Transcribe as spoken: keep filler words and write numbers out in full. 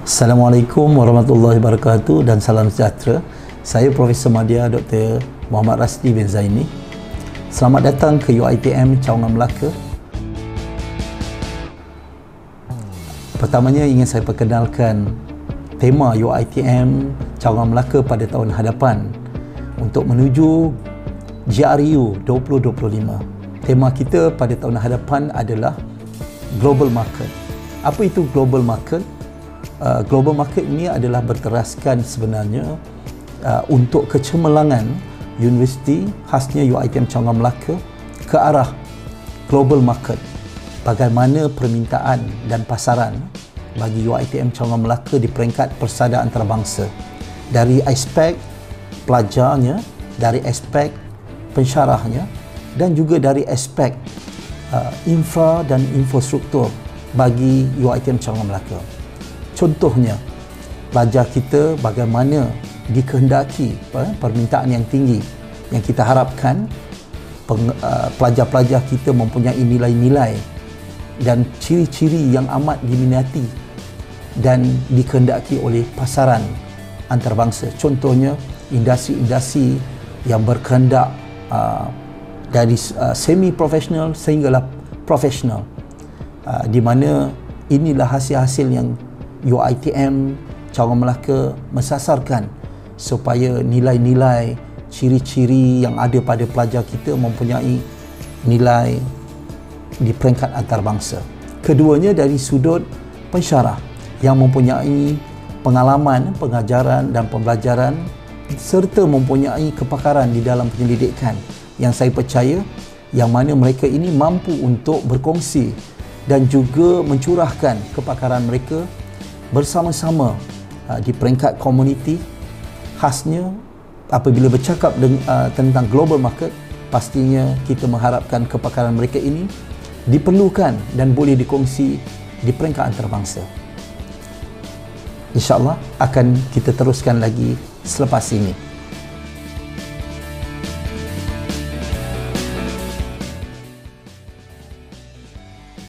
Assalamualaikum warahmatullahi wabarakatuh dan salam sejahtera. Saya Profesor Madya Doktor Muhammad Rasdi bin Zaini. Selamat datang ke U I T M Cawangan Melaka. Pertamanya ingin saya perkenalkan tema U I T M Cawangan Melaka pada tahun hadapan untuk menuju G R U dua ribu dua puluh lima. Tema kita pada tahun hadapan adalah Global Market. Apa itu Global Market? Uh, global market ini adalah berteraskan sebenarnya uh, untuk kecemerlangan universiti khasnya U I T M Cawangan Melaka ke arah global market. Bagaimana permintaan dan pasaran bagi U I T M Cawangan Melaka di peringkat persada antarabangsa, dari aspek pelajarnya, dari aspek pensyarahnya, dan juga dari aspek uh, infra dan infrastruktur bagi U I T M Cawangan Melaka. Contohnya, pelajar kita bagaimana dikehendaki permintaan yang tinggi yang kita harapkan pelajar-pelajar kita mempunyai nilai-nilai dan ciri-ciri yang amat diminati dan dikehendaki oleh pasaran antarabangsa. Contohnya, industri-industri yang berkehendak uh, dari uh, semi-profesional sehinggalah profesional, uh, di mana inilah hasil-hasil yang U I T M Cawangan Melaka mensasarkan supaya nilai-nilai, ciri-ciri yang ada pada pelajar kita mempunyai nilai di peringkat antarabangsa. Keduanya dari sudut pensyarah yang mempunyai pengalaman pengajaran dan pembelajaran serta mempunyai kepakaran di dalam penyelidikan yang saya percaya yang mana mereka ini mampu untuk berkongsi dan juga mencurahkan kepakaran mereka bersama-sama uh, di peringkat komuniti. Khasnya apabila bercakap dengan, uh, tentang global market, pastinya kita mengharapkan kepakaran mereka ini diperlukan dan boleh dikongsi di peringkat antarabangsa. InsyaAllah akan kita teruskan lagi selepas ini.